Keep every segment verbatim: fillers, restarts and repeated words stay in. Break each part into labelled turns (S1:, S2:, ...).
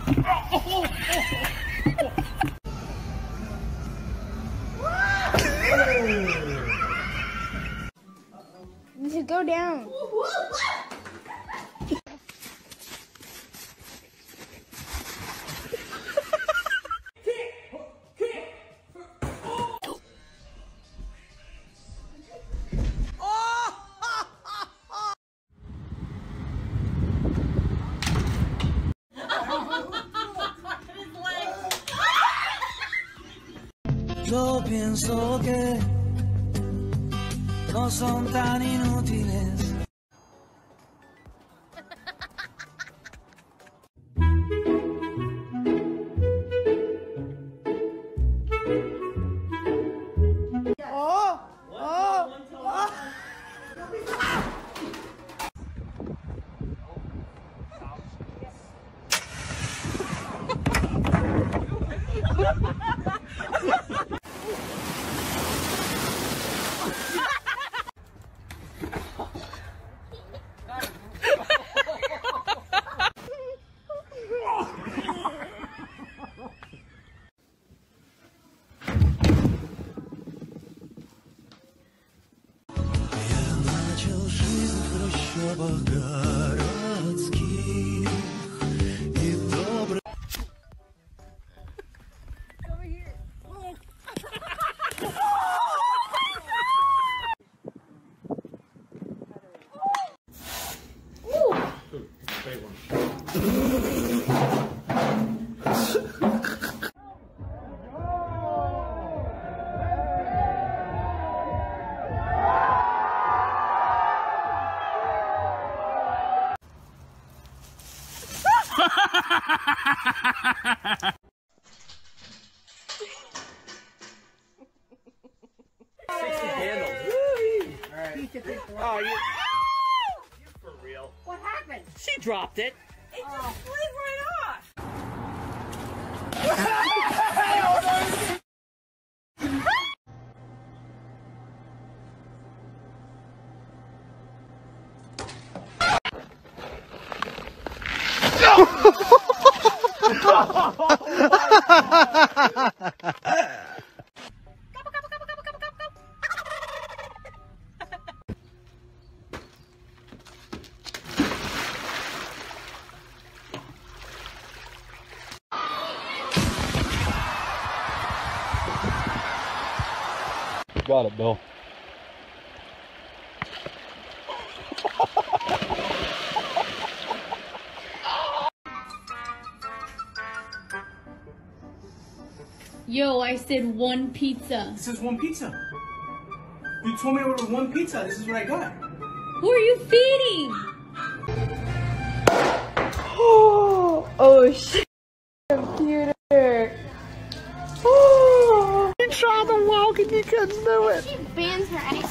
S1: You should go down.
S2: Yo pienso que no son tan inútiles.
S1: Oh, oh, oh.
S3: sixty candles. All right. Oh, you. You for real?
S4: What happened?
S3: She dropped it.
S4: It just slid right off.
S5: Got it, Bill.
S6: Yo, I said one pizza.
S7: This is one pizza. You told me to order one pizza. This is what I got.
S6: Who are you feeding?
S1: Oh, oh shit. Computer. Oh.
S5: You tried to walk and you couldn't do it.
S1: She bans her ass.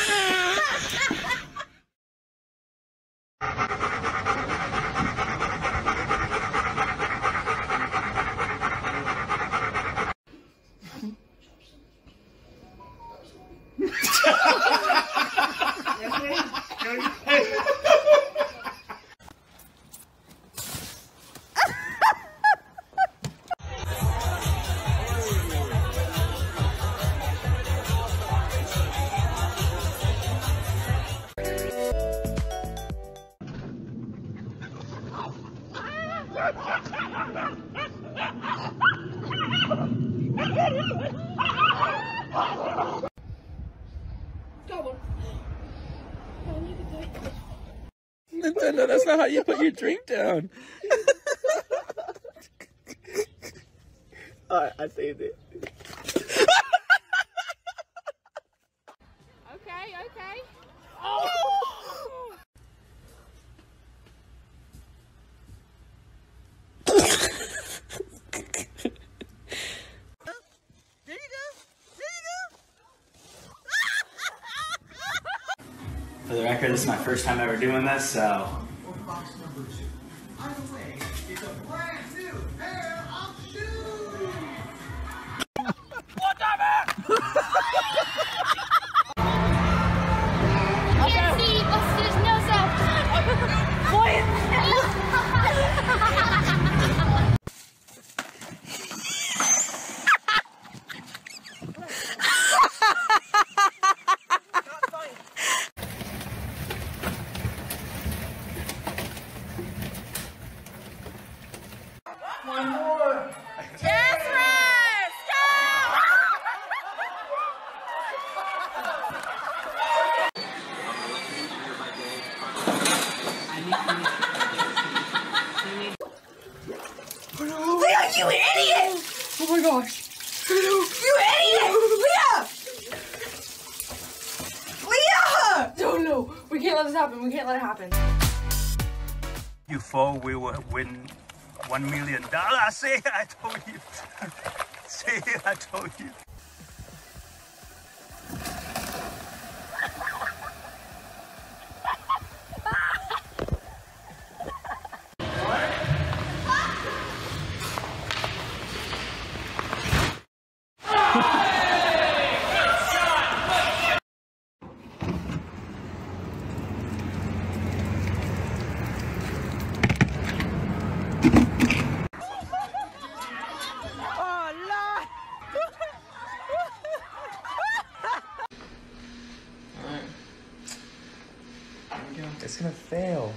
S5: Nintendo, that's not how you put your drink down. Alright, I saved it.
S6: Okay, okay.
S5: Oh!
S3: For the record, this is my first time ever doing this, so.
S1: Can't see, but there's no sound.
S4: You idiot!
S1: Oh my gosh.
S4: You idiot! Leah! Leah!
S1: No, no. We can't let this happen. We can't let it happen.
S8: You fall, we will win one million dollars. See, I told you. See, I told you.
S5: It's gonna fail.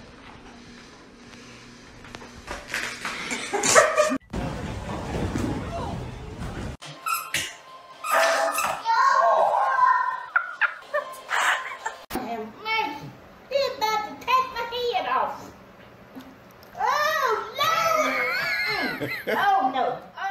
S4: He's about to take my head off. Oh, no! Oh, no.